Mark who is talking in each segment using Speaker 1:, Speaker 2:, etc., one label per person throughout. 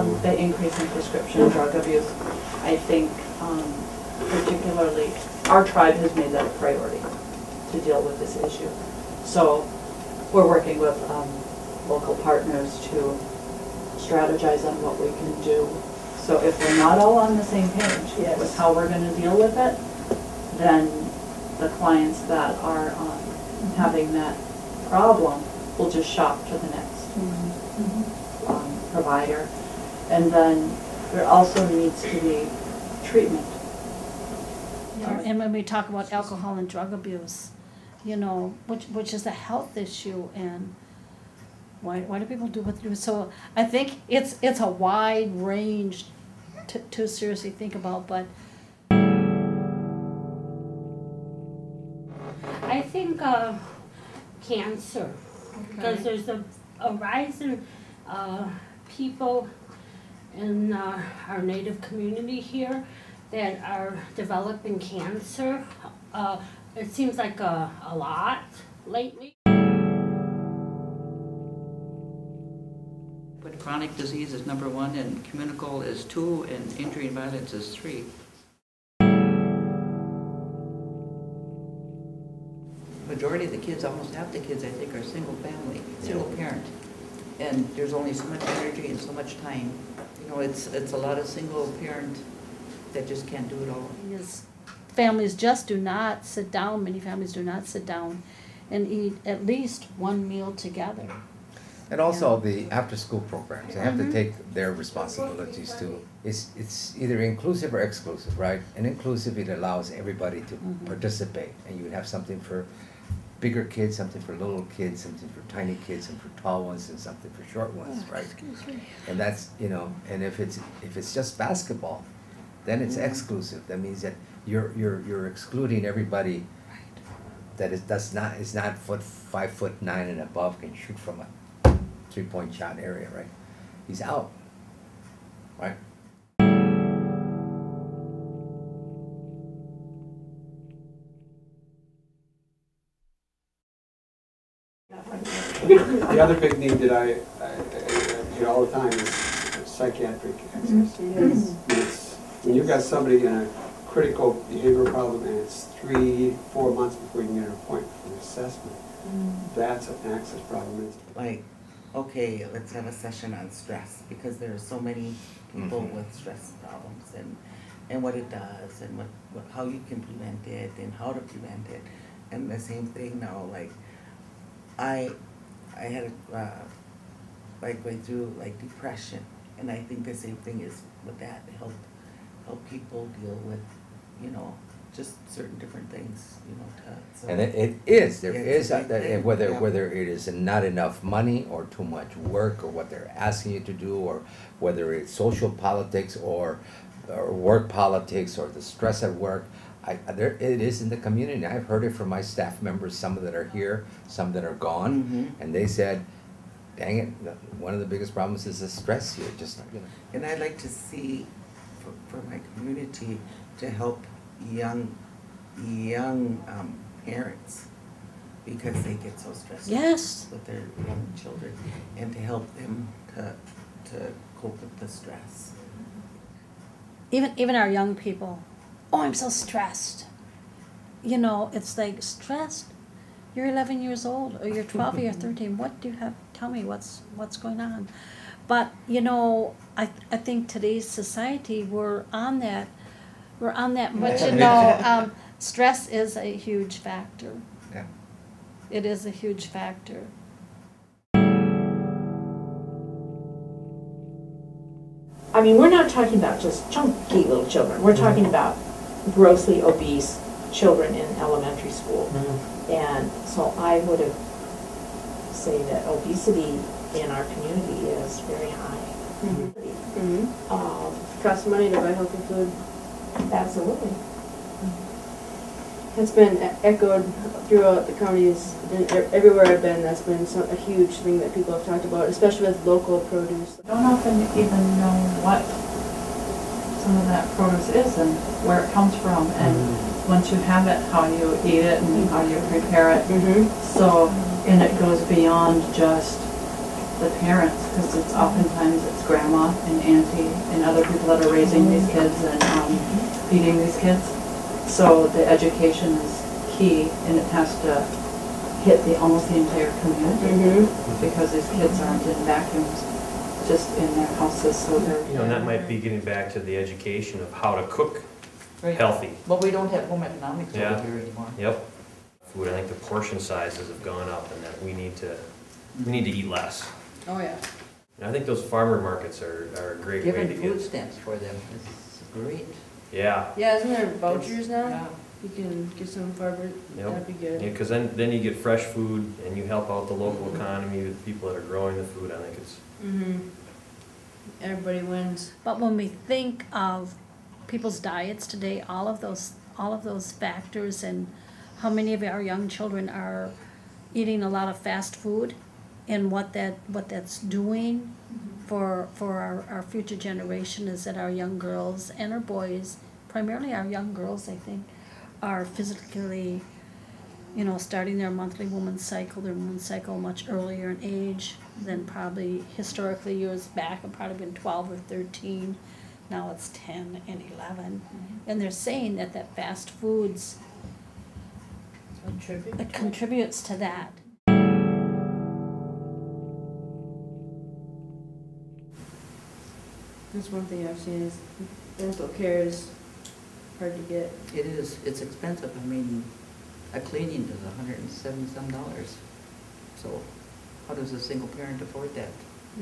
Speaker 1: The increase in prescription drug abuse, I think, particularly, our tribe has made that a priority to deal with this issue. So we're working with local partners to strategize on what we can do. So if we're not all on the same page with how we're going to deal with it, then the clients that are having that problem will just shop to the next provider. And then there also needs to be treatment.
Speaker 2: And when we talk about alcohol and drug abuse, you know, which is a health issue, and why do people do what they do? So I think it's a wide range to seriously think about, but
Speaker 3: I think cancer, because there's a rise in people in our native community here that are developing cancer. It seems like a lot lately.
Speaker 4: But chronic disease is number 1, and communicable is 2, and injury and violence is 3. Majority of the kids, almost half the kids, I think, are single family, single parent. And there's only so much energy and so much time. You know, it's a lot of single parent that just can't do it all.
Speaker 2: yes, families just do not sit down, many families do not sit down and eat at least one meal together.
Speaker 5: And also the after-school programs, they have to take their responsibilities too. It's either inclusive or exclusive, right? And inclusive, it allows everybody to participate, and you would have something for bigger kids, something for little kids, something for tiny kids, and for tall ones, and something for short ones, right? And that's, you know, and if it's just basketball, then it's exclusive. That means that you're excluding everybody that is not 5'9" and above, can shoot from a 3-point shot area, right? He's out, right?
Speaker 6: The other big need that I hear all the time is psychiatric access. When you've got somebody in a critical behavioral problem and it's 3-4 months before you can get an appointment for an assessment, that's an access problem.
Speaker 7: Like, okay, let's have a session on stress, because there are so many people with stress problems, and what it does, and how you can prevent it, and how to prevent it. And the same thing now, like I had like going through like depression, and I think the same thing is with that, help people deal with, you know, just certain different things, you know. So
Speaker 5: And there is whether it is not enough money or too much work, or what they're asking you to do, or whether it's social politics or work politics or the stress at work. It is in the community. I've heard it from my staff members, some that are here, some that are gone, and they said, dang it, one of the biggest problems is the stress here. Just, you know.
Speaker 7: And I'd like to see for my community to help young parents, because they get so stressed with their young children, and to help them to cope with the stress.
Speaker 2: Even our young people, oh, I'm so stressed. You know, it's like, stressed? You're 11 years old, or you're 12, or you're 13. What do you have? Tell me what's going on. But, you know, I think today's society, we're on that. But, you know, stress is a huge factor.
Speaker 5: Yeah.
Speaker 2: It is a huge factor.
Speaker 8: I mean, we're not talking about just chunky little children. We're talking about grossly obese children in elementary school. And so I would have say that obesity in our community is very high.
Speaker 9: Costs money to buy healthy food.
Speaker 8: Absolutely.
Speaker 9: It's been echoed throughout the counties, and everywhere I've been. That's been a huge thing that people have talked about, especially with local produce.
Speaker 1: I don't often even know what some of that produce is and where it comes from, and once you have it, how you eat it and how you prepare it. So, and it goes beyond just the parents, because it's oftentimes it's grandma and auntie and other people that are raising these kids and feeding these kids. So the education is key, and it has to hit almost the entire community, because these kids aren't in vacuums, just in their houses, so they're.
Speaker 10: You know, and that might be getting back to the education of how to cook
Speaker 4: Right.
Speaker 10: healthy.
Speaker 4: Well, we don't have home economics
Speaker 10: Yeah.
Speaker 4: over here anymore.
Speaker 10: Yep. Food, I think the portion sizes have gone up, and that we need to eat less.
Speaker 8: Oh, yeah.
Speaker 10: And I think those farmer markets are a great way to
Speaker 4: Giving
Speaker 10: get.
Speaker 4: food stamps for them is great.
Speaker 10: Yeah.
Speaker 9: Yeah, isn't there vouchers now?
Speaker 4: Yeah.
Speaker 9: You can get some farmers,
Speaker 10: Yep.
Speaker 9: that'd be good.
Speaker 10: Yeah, because then you get fresh food and you help out the local economy, the people that are growing the food. I think it's.
Speaker 9: Everybody wins.
Speaker 2: But when we think of people's diets today, all of those factors and how many of our young children are eating a lot of fast food and what that's doing for our future generation is that our young girls and our boys, primarily our young girls, I think, are physically, starting their monthly women's cycle much earlier in age than probably historically years back. It probably been 12 or 13. Now it's 10 and 11. And they're saying that fast foods it contributes to that.
Speaker 9: That's one thing I've seen is dental care is hard to get.
Speaker 4: It is, it's expensive. I mean, a cleaning is $170 some. So how does a single parent afford that?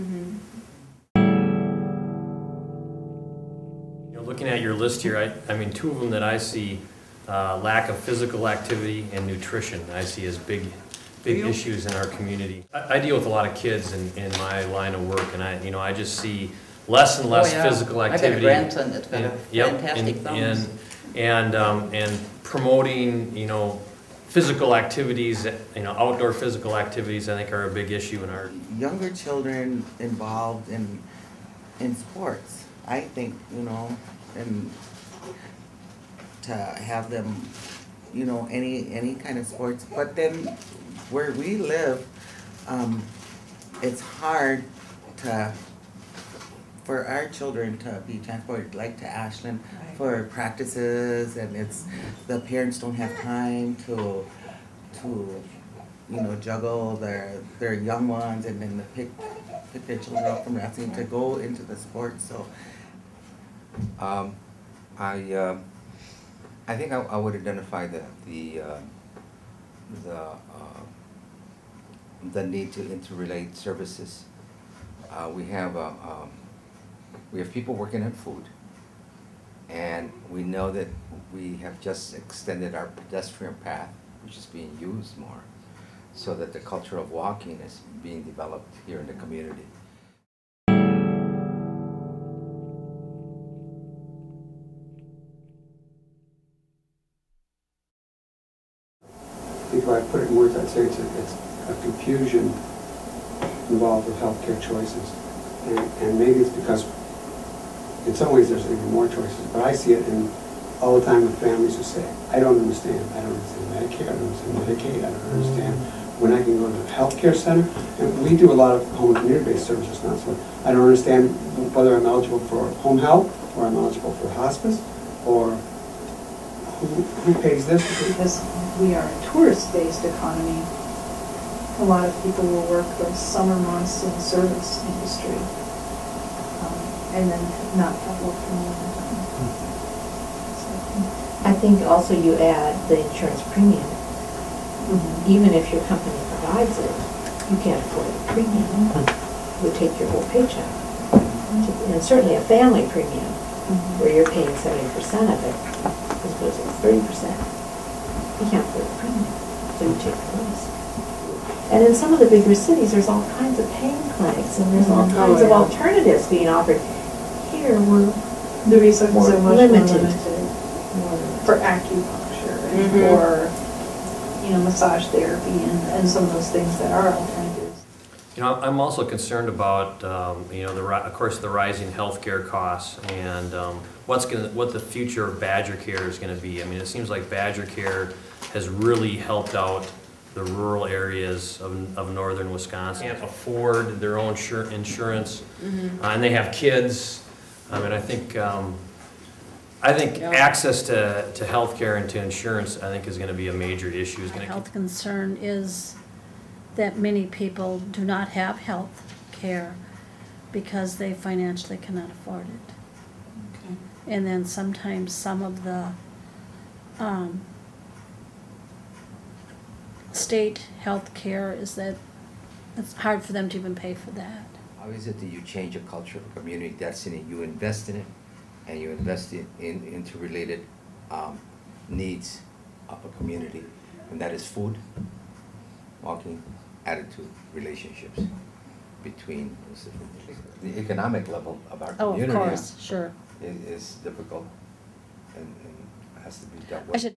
Speaker 10: You know, looking at your list here, I mean, two of them that I see, lack of physical activity and nutrition, I see as big issues in our community. I deal with a lot of kids in my line of work, and I just see less and less physical activity.
Speaker 4: I got a grandson that's got a fantastic thumbs.
Speaker 10: And promoting, physical activities, outdoor physical activities, I think are a big issue in our.
Speaker 7: Younger children involved in sports, I think, and to have them, any kind of sports. But then where we live, it's hard for our children to be transported, like to Ashland, for practices, and the parents don't have time to juggle their young ones, and then to pick their children up from wrestling to go into the sports. So
Speaker 5: I think I would identify the need to interrelate services. We have people working in food, and we know that we have just extended our pedestrian path, which is being used more, so that the culture of walking is being developed here in the community.
Speaker 6: I think if I put it in words, I'd say it's a confusion involved with healthcare choices. And maybe it's because in some ways there's even more choices, but I see it all the time with families who say, I don't understand Medicare, I don't understand Medicaid, I don't understand when I can go to the healthcare center. And we do a lot of home and community-based services now, so I don't understand whether I'm eligible for home health, or I'm eligible for hospice, or who pays this?
Speaker 11: Because we are a tourist-based economy, a lot of people will work those summer months in the service industry, and then not have work from home.
Speaker 8: I think also you add the insurance premium. Even if your company provides it, you can't afford the premium. It would take your whole paycheck. And certainly a family premium, where you're paying 70% of it, as opposed to 30%. You can't afford the premium, so you take the risk. And in some of the bigger cities, there's all kinds of pain clinics, and there's all kinds of alternatives being offered. Here,
Speaker 11: the resources
Speaker 8: more
Speaker 11: are much
Speaker 8: limited.
Speaker 11: more limited for acupuncture and for massage therapy and some of those things that are alternatives.
Speaker 10: I'm also concerned about of course the rising healthcare costs and what the future of Badger Care is going to be. I mean, it seems like Badger Care has really helped out the rural areas of northern Wisconsin can't afford their own insurance, and they have kids. I mean, I think access to healthcare and to insurance, I think, is going to be a major issue. Is
Speaker 2: A
Speaker 10: going to
Speaker 2: health concern is that many people do not have health care because they financially cannot afford it. And then sometimes some of the state health care is that it's hard for them to even pay for that.
Speaker 5: How is it that you change a culture of a community that's in it? You invest in it, and you invest into related needs of a community, and that is food, walking, attitude, relationships between the economic level of our
Speaker 2: Oh, of
Speaker 5: community
Speaker 2: course, sure.
Speaker 5: is difficult and has to be dealt
Speaker 2: I
Speaker 5: with.
Speaker 2: should